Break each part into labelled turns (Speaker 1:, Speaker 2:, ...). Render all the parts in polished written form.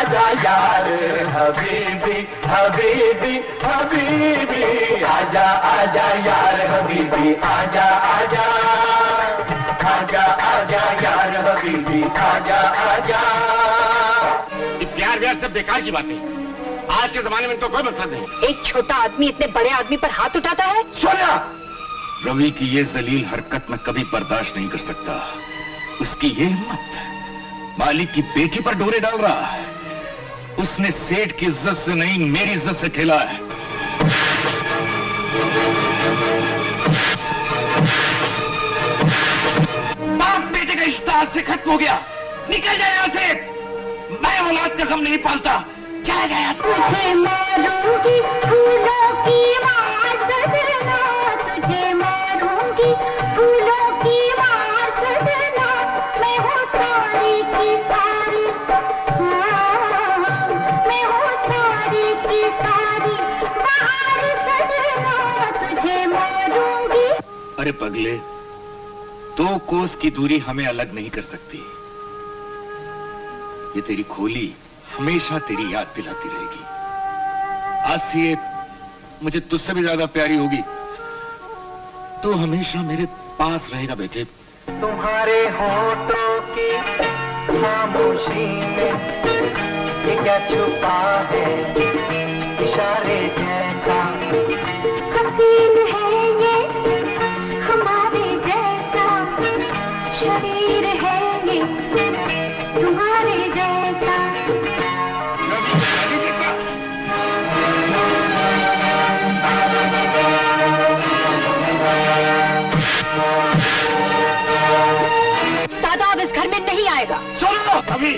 Speaker 1: आजा यार हबीबी हबीबी हबीबी, आजा आजा यार हबीबी, आजा आजा आजा आजा यार हबीबी, आजा आजा।
Speaker 2: प्यार व्यार सब बेकार की बातें, आज के जमाने में इनको कोई मतलब नहीं।
Speaker 3: एक छोटा आदमी इतने बड़े आदमी पर हाथ उठाता है।
Speaker 1: सोनिया,
Speaker 4: रवि की ये जलील हरकत मैं कभी बर्दाश्त नहीं कर सकता। उसकी ये हिम्मत, मालिक की बेटी पर डोरे डाल रहा है। उसने सेठ की इज्जत से नहीं मेरी इज्जत से खेला है।
Speaker 1: बाप बेटे का रिश्ता आज से खत्म हो गया। निकल जाए यहाँ से, मैं औलाद का गम नहीं पालता। चला जाए यहाँ से।
Speaker 5: तुझे मारूंगी फूलों की मार सजना, तुझे मारूंगी फूलों की मार सजना, मैं हूँ सारी की सारी, मैं हूँ सारी की सारी बाहर सजना, तुझे मारूंगी।
Speaker 4: अरे पगले, 2 कोस की दूरी हमें अलग नहीं कर सकती। ये तेरी खोली हमेशा तेरी याद दिलाती रहेगी। आज से ये मुझे तुझसे भी ज्यादा प्यारी होगी। तू हमेशा मेरे पास रहेगा बेटे।
Speaker 1: तुम्हारे होठों की खामोशी में ये क्या छुपा है, इशारे जैसा
Speaker 5: हसीन है ये हमारे जैसा, शरीर है ये तुम्हारे जैसा।
Speaker 3: दादा अब इस घर में नहीं आएगा।
Speaker 1: सुनो अभी,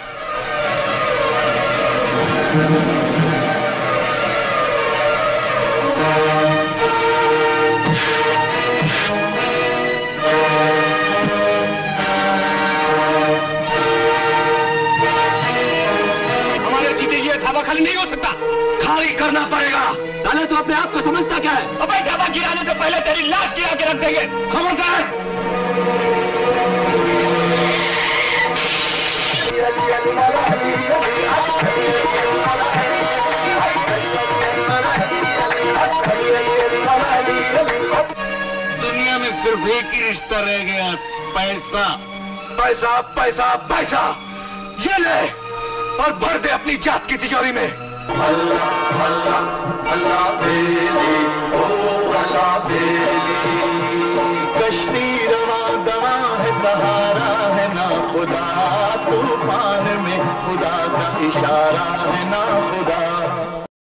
Speaker 2: हमारे जीते ये ढाबा खाली नहीं हो सकता।
Speaker 1: खाली करना पड़ेगा। साले तू अपने आप को समझता क्या है?
Speaker 2: अबे ढाबा गिराने से पहले तेरी लाश गिरा के रख देंगे।
Speaker 1: खबरदार।
Speaker 4: दुनिया में सिर्फ एक ही रिश्ता रह गया, पैसा।
Speaker 1: पैसा पैसा पैसा, ये ले और भर दे अपनी जात की तिजोरी में। अल्लाह अल्लाह अल्लाह बेली, ओ अल्लाह बेली। कश्ती रवा दवा है, सहारा है ना खुदा, तूफान में खुदा का इशारा है ना खुदा।